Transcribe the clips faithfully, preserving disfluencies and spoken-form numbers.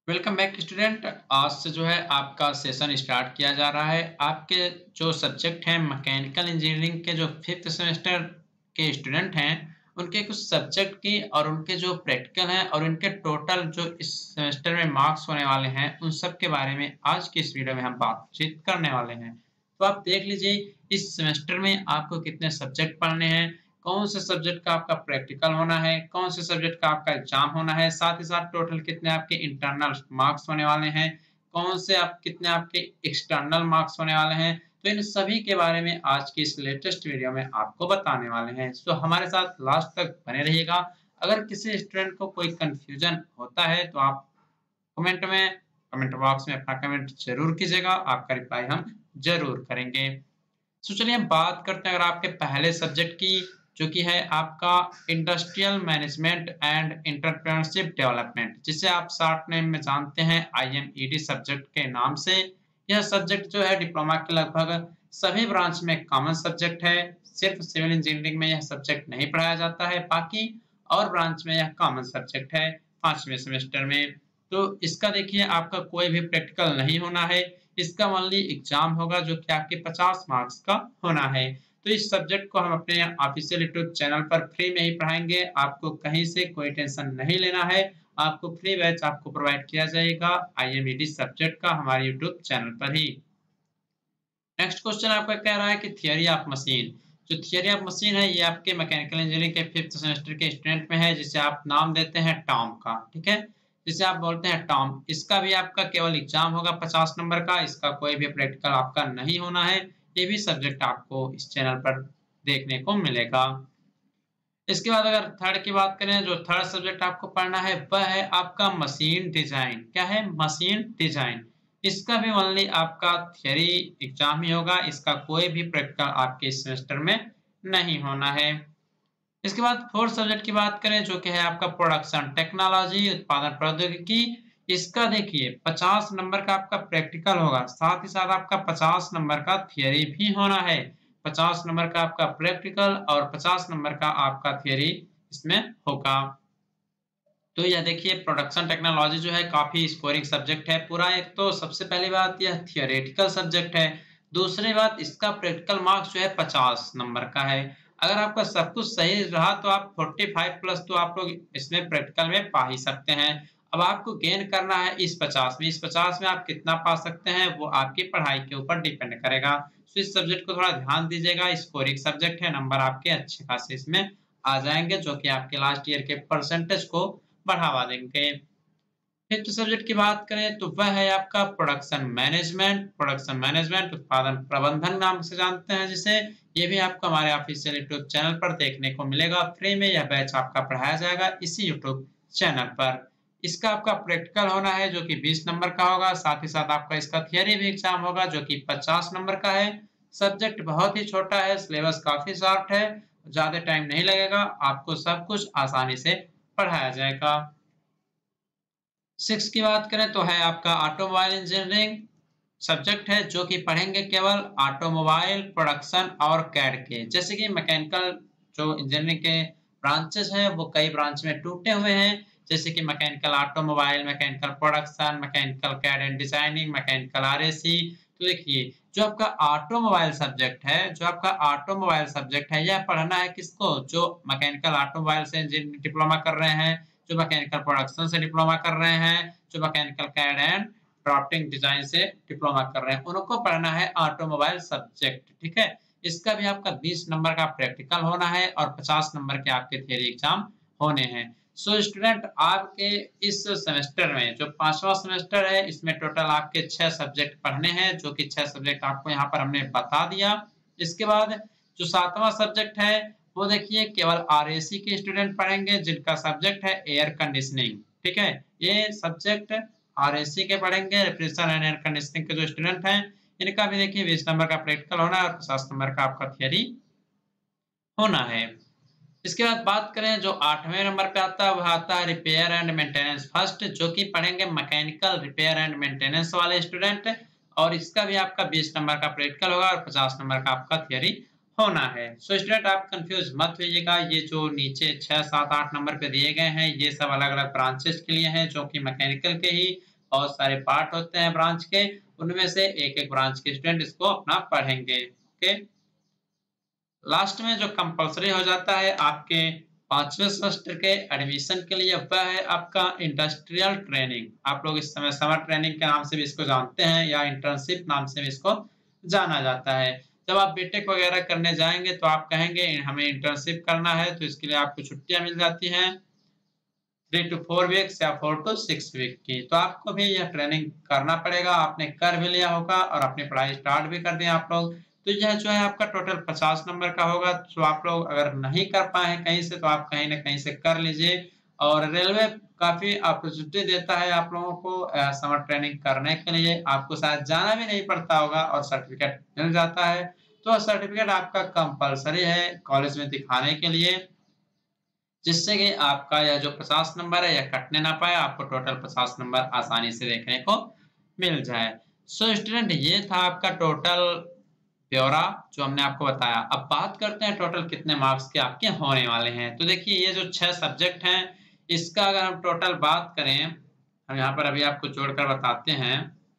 Welcome back student. आज से जो है आपका सेशन स्टार्ट किया जा रहा है। आपके जो सब्जेक्ट हैं मैकेनिकल इंजीनियरिंग के जो फिफ्थ सेमेस्टर के स्टूडेंट हैं, उनके कुछ सब्जेक्ट की और उनके जो प्रैक्टिकल हैं और उनके टोटल जो इस सेमेस्टर में मार्क्स होने वाले हैं, उन सब के बारे में आज की इस वीडियो में हम बातचीत करने वाले हैं। तो आप देख लीजिए इस सेमेस्टर में आपको कितने सब्जेक्ट पढ़ने हैं, कौन से सब्जेक्ट का आपका प्रैक्टिकल होना है, कौन से सब्जेक्ट का आपका एग्जाम होना है, साथ ही साथ टोटल कितने आपके इंटरनल मार्क्स होने वाले हैं, कौन से आप कितने आपके एक्सटर्नल मार्क्स होने वाले हैं। तो इन सभी के बारे में आज की इस लेटेस्ट वीडियो में आपको बताने वाले हैं। सो हमारे साथ लास्ट तक बने रहिएगा। अगर किसी स्टूडेंट को कोई कंफ्यूजन होता है तो आप कमेंट में कमेंट बॉक्स में अपना कमेंट जरूर कीजिएगा, आपका रिप्लाई हम जरूर करेंगे। तो चलिए हम बात करते हैं अगर आपके पहले सब्जेक्ट की, जो कि है आपका industrial management and entrepreneurship development, जिसे आप शॉर्ट नेम में जानते हैं आईएमईडी सब्जेक्ट के नाम से। यह सब्जेक्ट जो है डिप्लोमा के लगभग सभी ब्रांच में कॉमन सब्जेक्ट है। सिर्फ सिविल इंजीनियरिंग में यह सब्जेक्ट नहीं पढ़ाया जाता है, बाकी और ब्रांच में यह कॉमन सब्जेक्ट है पांचवें सेमेस्टर में। तो इसका देखिए आपका कोई भी प्रैक्टिकल नहीं होना है, इसका ओनली एग्जाम होगा जो कि आपके पचास मार्क्स का होना है। तो इस सब्जेक्ट को हम अपने ऑफिशियल यूट्यूब चैनल पर फ्री में ही पढ़ाएंगे, आपको कहीं से कोई टेंशन नहीं लेना है। आपको फ्री बैच आपको प्रोवाइड किया जाएगा आईएमईडी सब्जेक्ट का हमारे यूट्यूब चैनल पर ही। नेक्स्ट क्वेश्चन आपका कह रहा है कि थियरी ऑफ मशीन। जो थियरी ऑफ मशीन है ये आपके मैकेनिकल इंजीनियरिंग के फिफ्थ सेमेस्टर के स्टूडेंट में है, जिसे आप नाम देते हैं टॉम का, ठीक है, जिसे आप बोलते हैं टॉम। इसका भी आपका केवल एग्जाम होगा पचास नंबर का, इसका कोई भी प्रैक्टिकल आपका नहीं होना है। ये भी सब्जेक्ट आपको इस चैनल पर देखने को मिलेगा। इसके बाद अगर थर्ड की बात करें, जो थर्ड सब्जेक्ट आपको पढ़ना है वह है आपका मशीन डिजाइन। क्या है? Machine design. इसका भी ओनली आपका थियरी एग्जाम ही होगा, इसका कोई भी प्रैक्टिकल आपके इस सेमेस्टर में नहीं होना है। इसके बाद फोर्थ सब्जेक्ट की बात करें, जो कि है आपका प्रोडक्शन टेक्नोलॉजी, उत्पादन प्रौद्योगिकी। इसका देखिए पचास नंबर का आपका प्रैक्टिकल होगा, साथ ही साथ आपका पचास नंबर का थियरी भी होना है। पचास नंबर का आपका प्रैक्टिकल और पचास नंबर का आपका थियरी इसमें होगा। तो यह देखिए प्रोडक्शन टेक्नोलॉजी जो है काफी स्कोरिंग सब्जेक्ट है पूरा। एक तो सबसे पहली बात यह थियोरेटिकल सब्जेक्ट है, दूसरी बात इसका प्रैक्टिकल मार्क्स जो है पचास नंबर का है। अगर आपका सब कुछ सही रहा तो आप पैंतालीस प्लस तो आप लोग इसमें प्रैक्टिकल में पा ही सकते हैं। अब आपको गेन करना है इस पचास में, इस पचास में आप कितना पा सकते हैं वो आपकी पढ़ाई के ऊपर डिपेंड करेगा। तो इस सब्जेक्ट को थोड़ा ध्यान दीजिएगा, स्कोरिंग सब्जेक्ट है, नंबर आपके अच्छे खासे इसमें आ जाएंगे, जो कि आपके लास्ट ईयर के परसेंटेज को बढ़ावा देंगे। फिफ्थ सब्जेक्ट की बात करें तो वह है आपका प्रोडक्शन मैनेजमेंट। प्रोडक्शन मैनेजमेंट उत्पादन प्रबंधन नाम से जानते हैं जिसे। ये भी आपको हमारे ऑफिशियल यूट्यूब चैनल पर देखने को मिलेगा, फ्री में यह बैच आपका पढ़ाया जाएगा इसी यूट्यूब चैनल पर। इसका आपका प्रैक्टिकल होना है जो कि बीस नंबर का होगा, साथ ही साथ आपका इसका थियरी भी एग्जाम होगा जो कि पचास नंबर का है। सब्जेक्ट बहुत ही छोटा है, सिलेबस काफी शॉर्ट है, ज्यादा टाइम नहीं लगेगा, आपको सब कुछ आसानी से पढ़ाया जाएगा। सिक्स की बात करें तो है आपका ऑटोमोबाइल इंजीनियरिंग सब्जेक्ट है, जो कि पढ़ेंगे केवल ऑटोमोबाइल प्रोडक्शन और कैड के। जैसे कि मैकेनिकल जो इंजीनियरिंग के ब्रांचेस हैं वो कई ब्रांच में टूटे हुए हैं, जैसे कि mechanical automobile, mechanical production, mechanical CAD and designing, mechanical RAC. तो देखिए जो आपका ऑटोमोबाइल सब्जेक्ट है, जो आपका ऑटोमोबाइल सब्जेक्ट है यह पढ़ना है किसको? जो मैकेनिकल ऑटोमोबाइल से इंजीनियरिंग डिप्लोमा कर रहे हैं, जो मैकेनिकल प्रोडक्शन से डिप्लोमा कर रहे हैं, जो mechanical CAD and drafting design से डिप्लोमा कर रहे हैं, उनको पढ़ना है ऑटोमोबाइल सब्जेक्ट, ठीक है। इसका भी आपका बीस नंबर का प्रैक्टिकल होना है और पचास नंबर के आपके थियरी एग्जाम होने हैं। सो स्टूडेंट आपके इस सेमेस्टर में जो पांचवा सेमेस्टर है इसमें टोटल आपके छह सब्जेक्ट पढ़ने हैं, जो कि छह सब्जेक्ट आपको यहाँ पर हमने बता दिया। इसके बाद जो सातवां सब्जेक्ट है वो देखिए केवल आरएसी के स्टूडेंट पढ़ेंगे, जिनका सब्जेक्ट है एयर कंडीशनिंग, ठीक है। ये सब्जेक्ट आरएसी के पढ़ेंगे, रेफ्रिजरेशन एंड एयर कंडीशनिंग के जो स्टूडेंट हैं इनका भी देखिए बीस नंबर का प्रैक्टिकल होना है और पचास नंबर का आपका थियरी होना है। इसके बाद बात करें जो आठवें नंबर पे आता है वह आता है रिपेयर एंड मेंटेनेंस फर्स्ट, जो कि पढ़ेंगे मैकेनिकल रिपेयर एंड मेंटेनेंस वाले स्टूडेंट। और इसका भी आपका बीस नंबर का प्रैक्टिकल होगा और पचास नंबर का आपका थियरी होना है। सो स्टूडेंट आप कंफ्यूज मत होइएगा, ये जो नीचे छह सात आठ नंबर पे दिए गए हैं ये सब अलग अलग ब्रांचेस के लिए हैं, जो कि मैकेनिकल के ही बहुत सारे पार्ट होते हैं ब्रांच के, उनमें से एक-एक ब्रांच के स्टूडेंट इसको अपना पढ़ेंगे। ओके? लास्ट में जो कंपल्सरी हो जाता है आपके पाँचवें सेमेस्टर के एडमिशन के लिए, वह है आपका इंडस्ट्रियल ट्रेनिंग। आप लोग इस समय समर ट्रेनिंग के नाम से भी इसको जानते हैं या इंटर्नशिप नाम से भी इसको जाना जाता है। जब आप बीटेक वगैरह करने जाएँगे तो आप कहेंगे हमें इंटर्नशिप करना है, तो इसके लिए आपको छुट्टियाँ मिल जाती हैं थ्री टू फोर वीक्स या फोर टू सिक्स वीक की। तो आपको भी यह ट्रेनिंग करना पड़ेगा। आपने कर भी लिया होगा और अपनी पढ़ाई स्टार्ट भी कर दी आप लोग। तो यह जो है आपका टोटल पचास नंबर का होगा। तो आप लोग अगर नहीं कर पाए हैं कहीं से, तो आप कहीं न कहीं से कर लीजिए। और रेलवे काफ़ी अपॉर्चुनिटी देता है आप लोगों को अ, समर ट्रेनिंग करने के लिए। आपको शायद जाना भी नहीं पड़ता होगा और सर्टिफ़िकेट मिल जाता है। तो सर्टिफ़िकेट आपका कंपल्सरी है कॉलेज में दिखाने के लिए, जिससे कि आपका यह जो पचास नंबर है यह कटने ना पाए, आपको टोटल पचास नंबर आसानी से देखने को मिल जाए। सो स्टूडेंट, ये था आपका टोटल ब्यौरा जो हमने आपको बताया। अब बात करते हैं टोटल कितने मार्क्स के आपके होने वाले हैं। तो देखिए, ये जो छह सब्जेक्ट हैं, इसका अगर हम टोटल बात करें, हम यहाँ पर अभी आपको जोड़कर बताते हैं।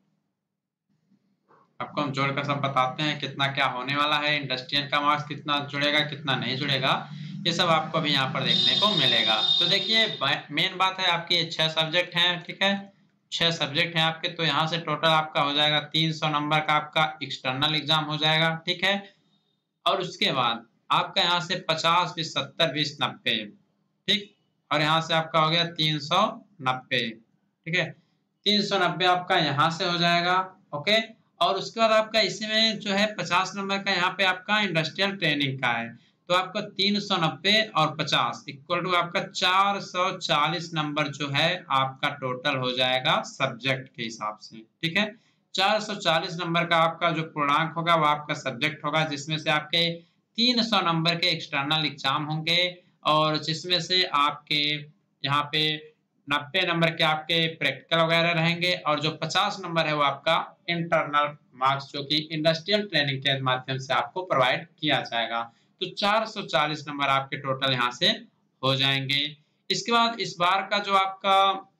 आपको हम जोड़कर सब बताते हैं कितना क्या होने वाला है, इंडस्ट्रियल का मार्क्स कितना जुड़ेगा, कितना नहीं जुड़ेगा, ये सब आपको अभी यहाँ पर देखने को मिलेगा। तो देखिए, मेन बात है आपकी छह सब्जेक्ट हैं, ठीक है? छह सब्जेक्ट हैं आपके, तो यहाँ से टोटल आपका हो जाएगा तीन सौ नंबर का आपका एक्सटर्नल एग्जाम हो जाएगा, ठीक है? और उसके बाद आपका यहाँ से पचास, बीस, सत्तर, बीस, नब्बे, ठीक? और यहाँ से आपका हो गया तीन सौ नब्बे, ठीक है? तीन सौ नब्बे आपका यहाँ से हो जाएगा, ओके? और उसके बाद आपका इसी में जो है पचास नंबर का यहाँ पे आपका इंडस्ट्रियल ट्रेनिंग का है। तो आपका तीन सौ नब्बे और पचास इक्वल टू आपका चार सौ चालीस नंबर जो है आपका टोटल हो जाएगा सब्जेक्ट के हिसाब से, ठीक है? चार सौ चालीस नंबर का आपका जो पूर्णांक होगा वो आपका सब्जेक्ट होगा, जिसमें से आपके तीन सौ नंबर के एक्सटर्नल एग्जाम होंगे और जिसमें से आपके यहाँ पे नब्बे नंबर के आपके प्रैक्टिकल वगैरह रहेंगे और जो पचास नंबर है वो आपका इंटरनल मार्क्स जो कि इंडस्ट्रियल ट्रेनिंग के माध्यम से आपको प्रोवाइड किया जाएगा। तो चार सौ चालीस नंबर आपके टोटल यहाँ से हो जाएंगे। इसके बाद इस बार का जो आपका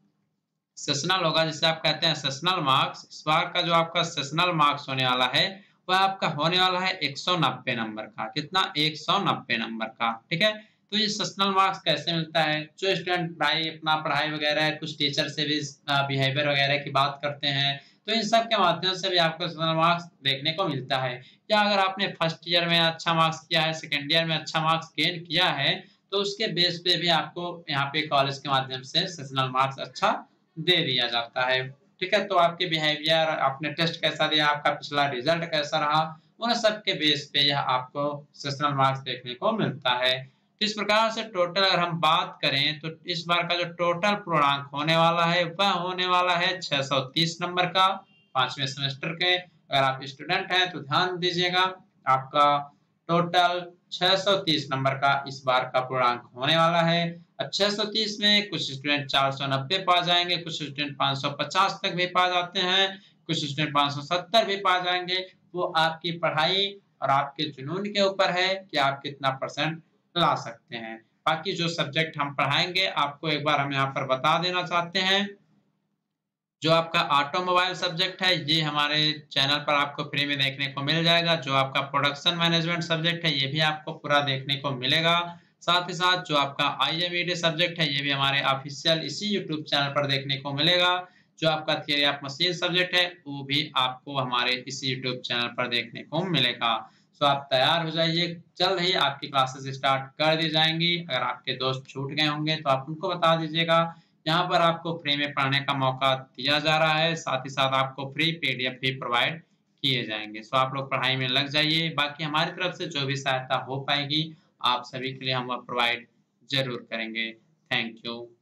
सेशनल होगा, जिसे आप कहते हैं सेशनल मार्क्स, इस बार का जो आपका सेशनल मार्क्स होने वाला है वह आपका होने वाला है एक सौ नब्बे नंबर का। कितना? एक सौ नब्बे नंबर का, ठीक है? तो ये सेशनल मार्क्स कैसे मिलता है? जो स्टूडेंट भाई अपना पढ़ाई वगैरह कुछ टीचर से भी बिहेवियर वगैरह की बात करते हैं, तो इन सब के माध्यम से भी आपको सेशनल मार्क्स देखने को मिलता है। या अगर आपने फर्स्ट ईयर में अच्छा मार्क्स किया है, सेकेंड ईयर में अच्छा मार्क्स गेन किया है, तो उसके बेस पे भी आपको यहाँ पे कॉलेज के माध्यम से सेशनल मार्क्स अच्छा दे दिया जाता है, ठीक है? तो आपके बिहेवियर, आपने टेस्ट कैसा दिया, आपका पिछला रिजल्ट कैसा रहा, उन सब के बेस पे यह आपको सेशनल मार्क्स देखने को मिलता है। तो इस प्रकार से टोटल अगर हम बात करें तो इस बार का जो टोटल पूर्णांक होने वाला है वह होने वाला है छह सौ तीस नंबर का पांचवें सेमेस्टर के। अगर आप स्टूडेंट हैं तो ध्यान दीजिएगा, आपका टोटल छह सौ तीस नंबर का इस बार का पूर्णांक होने वाला है। अब छह सौ तीस में कुछ स्टूडेंट चार सौ नब्बे पा जाएंगे, कुछ स्टूडेंट पाँच सौ पचास तक भी पा जाते हैं, कुछ स्टूडेंट पाँच सौ सत्तर भी पा जाएंगे। वो आपकी पढ़ाई और आपके जुनून के ऊपर है कि आप कितना परसेंट ला सकते हैं। बाकी जो सब्जेक्ट हम पढ़ाएंगे आपको एक बार हम यहाँ पर बता देना चाहते हैं। जो आपका ऑटोमोबाइल सब्जेक्ट है ये हमारे चैनल पर आपको फ्री में देखने को मिल जाएगा। जो आपका प्रोडक्शन मैनेजमेंट सब्जेक्ट है ये भी आपको पूरा देखने को मिलेगा। साथ ही साथ जो आपका I M E D subject है ये भी हमारे ऑफिशियल इसी यूट्यूब चैनल पर देखने को मिलेगा। जो आपका थियरी ऑफ मशीन सब्जेक्ट है वो भी आपको हमारे इसी यूट्यूब चैनल पर देखने को मिलेगा। सो आप तैयार हो जाइए, जल्द ही आपकी क्लासेस स्टार्ट कर दी जाएंगी। अगर आपके दोस्त छूट गए होंगे तो आप उनको बता दीजिएगा। यहाँ पर आपको फ्री में पढ़ने का मौका दिया जा रहा है, साथ ही साथ आपको फ्री पी डी एफ भी प्रोवाइड किए जाएंगे। सो आप लोग पढ़ाई में लग जाइए। बाकी हमारी तरफ से जो भी सहायता हो पाएगी आप सभी के लिए हम प्रोवाइड जरूर करेंगे। Thank you.